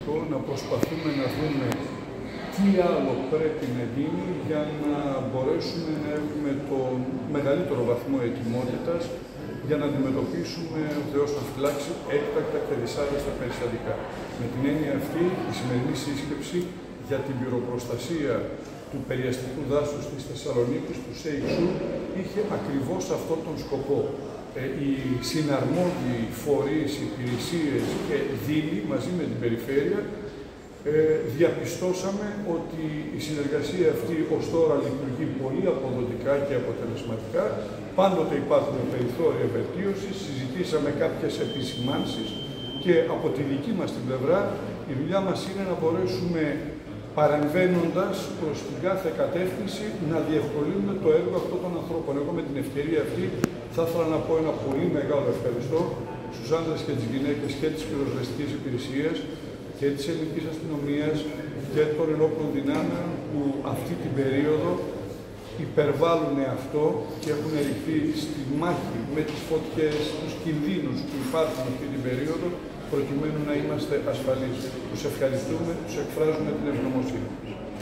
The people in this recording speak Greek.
να προσπαθούμε να δούμε τι άλλο πρέπει να γίνει για να μπορέσουμε να έχουμε τον μεγαλύτερο βαθμό ετοιμότητας για να αντιμετωπίσουμε, ο Θεός να φυλάξει, έκτακτα και δυσάρεστα περιστατικά. Με την έννοια αυτή, η σημερινή σύσκεψη για την πυροπροστασία του περιαστικού δάσους της Θεσσαλονίκης, του ΣΕΙΞΟΥ, είχε ακριβώς αυτόν τον σκοπό. Οι συναρμόδιοι φορείς, υπηρεσίες και δήμοι μαζί με την περιφέρεια διαπιστώσαμε ότι η συνεργασία αυτή ως τώρα λειτουργεί πολύ αποδοτικά και αποτελεσματικά. Πάντοτε υπάρχουν περιθώρια βελτίωσης, συζητήσαμε κάποιες επισημάνσεις και από τη δική μας την πλευρά η δουλειά μας είναι να μπορέσουμε, παρεμβαίνοντας προς την κάθε κατεύθυνση, να διευκολύνουμε το έργο αυτών των ανθρώπων. Εγώ με την ευκαιρία αυτή θα ήθελα να πω ένα πολύ μεγάλο ευχαριστώ στους άντρες και τις γυναίκες και της πυροσβεστικής υπηρεσίας και της ελληνικής αστυνομίας και των ενόπλων δυνάμεων που αυτή την περίοδο υπερβάλλουν αυτό και έχουν ρηχθεί στη μάχη με τις φωτιές, τους κινδύνους που υπάρχουν αυτή την περίοδο, προκειμένου να είμαστε ασφαλείς. Τους ευχαριστούμε, τους εκφράζουμε την ευγνωμοσύνη μας.